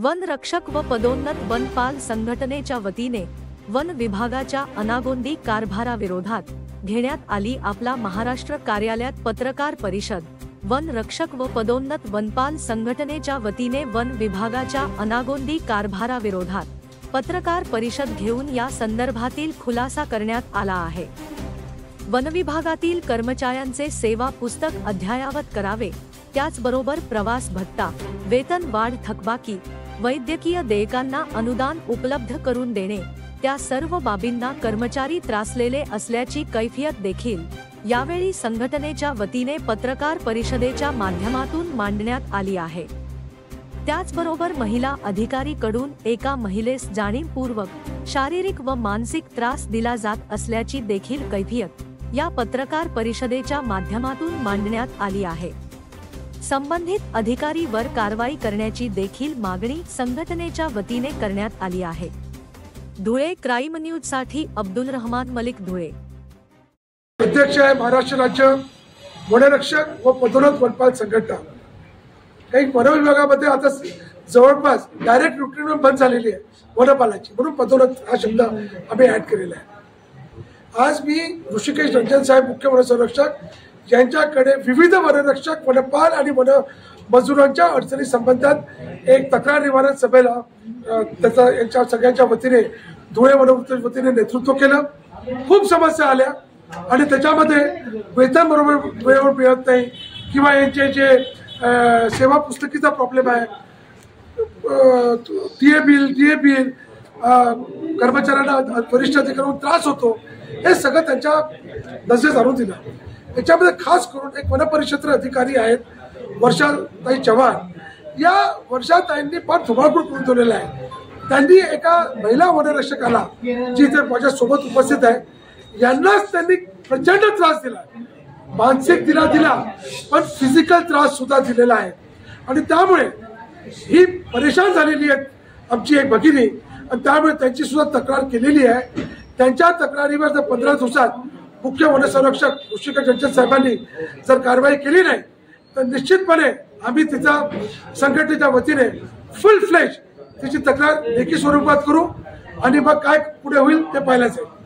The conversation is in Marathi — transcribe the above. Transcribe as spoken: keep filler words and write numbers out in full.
वन रक्षक व पदोन्नत वनपाल संघटनेच्या वतीने वन विभागाच्या अनागोंदी कारभाराविरोधात घेण्यात आली आपला महाराष्ट्र कार्यालयात पत्रकार परिषद। वन रक्षक व पदोन्नत वनपाल संघटनेच्या वतीने वन विभागाच्या अनागोंदी कारभाराविरोधात पत्रकार परिषद घेऊन या संदर्भातील खुलासा करण्यात आला आहे। वनविभागातील कर्मचाऱ्यांचे सेवा पुस्तक अद्ययावत करावे, त्याचबरोबर प्रवास भत्ता, वेतन वाढ, थकबाकी, वैद्यकीय देयकांना अनुदान उपलब्ध करून देणे, त्या सर्व बाबींना कर्मचारी त्रासलेले असल्याची कैफियत देखील यावेळी संघटनेच्या वतीने पत्रकार परिषदेच्या माध्यमातून मांडण्यात आली आहे। त्याचबरोबर महिला अधिकारी कडून एका महिलेस जाणीवपूर्वक शारीरिक व मानसिक त्रास दिला जात असल्याची देखील कैफियत या पत्रकार परिषदेच्या माध्यमातून मांडण्यात आली आहे। संबंधित अधिकारी वर कारवाई करण्याची देखील मागणी संघटनेच्या वतीने करण्यात आली आहे। धुळे क्राईम न्यूज साठी अब्दुल रहमान मलिक, धुळे। अध्यक्ष आहे महाराष्ट्र राज्य वनरक्षक व पदोन्नत वनपाल संघटना। काही वन विभागामध्ये आता जवळपास डायरेक्ट रिक्रुटमेंट बंद झालेली आहे वनपालाची, म्हणून पदोन्नत हा शब्द आम्ही ऍड केलेला आहे। आज मी ऋषिकेश रंजन साहेब, मुख्य वन संरक्षक यांच्याकडे विविध वनरक्षक, वनपाल आणि वन मजुरांच्या अडचणी संबंधात एक तक्रार निवारण सभेला त्याचा यांच्या सगळ्यांच्या वतीने धुळे वनवृत्तीच्या वतीने नेतृत्व केलं। खूप समस्या आल्या आणि त्याच्यामध्ये वेतन बरोबर वेळेवर मिळत नाही किंवा यांचे जे सेवा पुस्तकीचा प्रॉब्लेम आहे, टीए बिल टीए बिल कर्मचाऱ्यांना वरिष्ठ अधिकाऱ्यांना त्रास होतो, हे सगळं त्यांच्या नजरेस आणून दिलं। याच्यामध्ये खास करून एक वनपरिक्षेत्र अधिकारी आहेत वर्षाताई चव्हाण, या वर्षाताईंनी फार धुमाकूळ करून ठेवलेला आहे। त्यांनी एका महिला वनरक्षकाला, जी इथे माझ्या सोबत उपस्थित आहे, यांनाच त्यांनी प्रचंड त्रास दिला, मानसिक दिला दिला पण फिजिकल त्रास सुद्धा दिलेला आहे। आणि त्यामुळे ही परेशान झालेली आहे आमची एक भगिनी, आणि त्यामुळे त्यांची सुद्धा तक्रार केलेली आहे। त्यांच्या तक्रारीवर जर पंधरा दिवसात मुख्य वनसंरक्षक ऋषिकेश रंजन साहेबांनी जर कारवाई केली नाही तर निश्चितपणे आम्ही तिचा संघटनेच्या वतीने फुल फ्लेज तिची तक्रार लेखी स्वरूपात करू आणि मग काय पुढे होईल ते पाहायलाच आहे।